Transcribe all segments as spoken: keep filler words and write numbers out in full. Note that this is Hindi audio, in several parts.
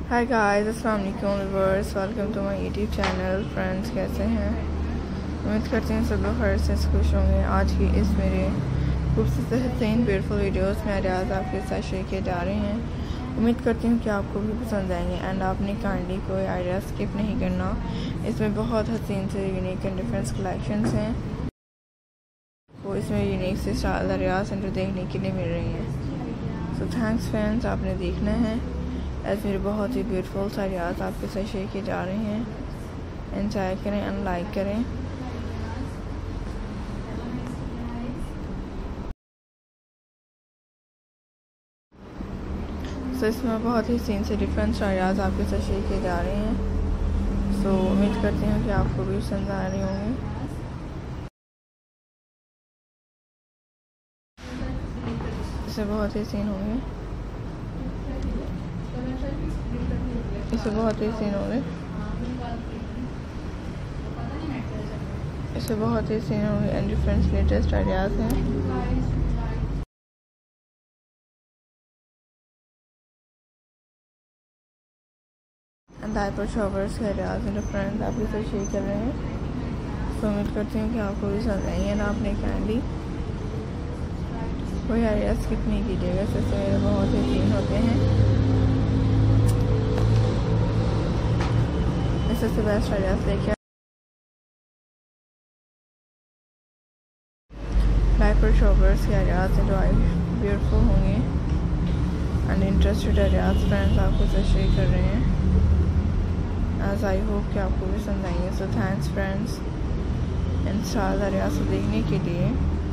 हाय गाइस, अस्सलाम वालेकुम viewers, welcome to my YouTube channel. Friends, कैसे हैं? उम्मीद करती हूँ सब लोग खैर से खुश होंगे। आज की इस मेरे खूबसूरत हसीन ब्यूटीफुल वीडियोस में आज आपके साथ शेयर किए जा रहे हैं। उम्मीद करती हूँ कि आपको भी पसंद आएंगे एंड आपने काइंडली कोई आइडिया स्किप नहीं करना। इसमें बहुत हसीन से यूनिक एंड डिफरेंट कलेक्शंस हैं, वो इसमें यूनिक से शानदार सेंटर देखने के लिए मिल रही हैं। सो थैंक्स फ्रेंड्स, आपने देखना है। ऐसे मेरे बहुत ही ब्यूटीफुल सारी आर्ट आपके साथ शेयर किए जा रहे हैं। एंजॉय करें एंड लाइक करें। सो इसमें बहुत ही सीन से डिफरेंट सारी आर्ट आपके साथ शेयर किए जा रहे हैं। सो उम्मीद करती हूँ कि आपको भी पसंद आ रही होंगी। इससे बहुत ही सीन होंगे इसे बहुत ही सीन होंगे इसे बहुत ही सीन होंगे एंड डिफरेंट लेटेस्ट आइडियाज़ हैं। एंड डायपर शॉवर्स के आइडियाज़ एंड डिफरेंट आपके साथ शेयर कर रहे हैं। तो उम्मीद करती हूँ कि आपको भी समझ आएंगे ना। आपने कैंडी कोई आइडिया स्किप नहीं कीजिएगा, इससे मेरे बहुत ही सीन होते हैं। इससे बेस्ट आइडियाज देखिए। डायपर शॉवर्स के आइडियाज़ जो आई ब्यूटीफुल होंगे एंड इंटरेस्टेड आइडियाज़ फ्रेंड्स आपको से शेयर कर रहे हैं। एज आई होप कि आपको भी पसंद आएंगे। सो थैंक्स फ्रेंड्स इन सारे आइडियाज़ को देखने के लिए।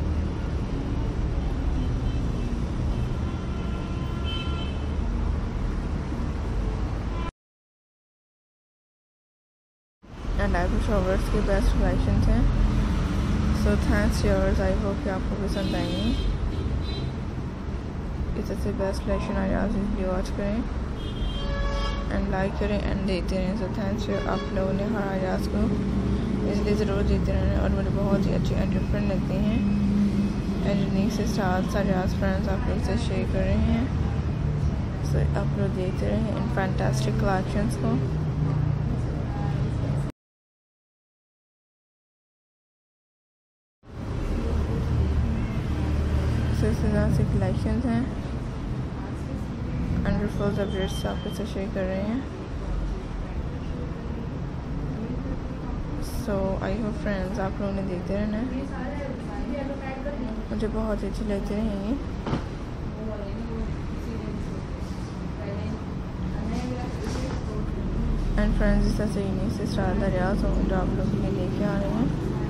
एंड डायपर शॉवर्स के बेस्ट कलेक्शन हैं। So thanks yours, I hope कि आपको पसंद आएंगे। इस से best collection ideas video watch करें एंड लाइक करें एंड देते रहें। सो थैंक्स योर, आप लोगों ने हर आइडियाज़ को इसलिए ज़रूर देते रहें और मुझे बहुत ही अच्छी एंड डिफरेंट लगती हैं एंड यूनिक से स्टार्स आइडियाज़ फ्रेंड्स आप लोग से शेयर कर रहे हैं। सो आप लोग देखते रहें इन फैंटास्टिक कलेक्शंस को। इस तरह से कलेक्शंस हैं अंडरफुल अपडेट्स आपके साथ शेयर कर रहे हैं। सो आई होप फ्रेंड्स आप लोगों ने देखते रहना है, मुझे बहुत अच्छी लगती रहेंगी। एंड फ्रेंड्स इस तरह से यूनिक से स्टार दरियाज होंगे जो आप लोग के लिए लेके आ रहे हैं।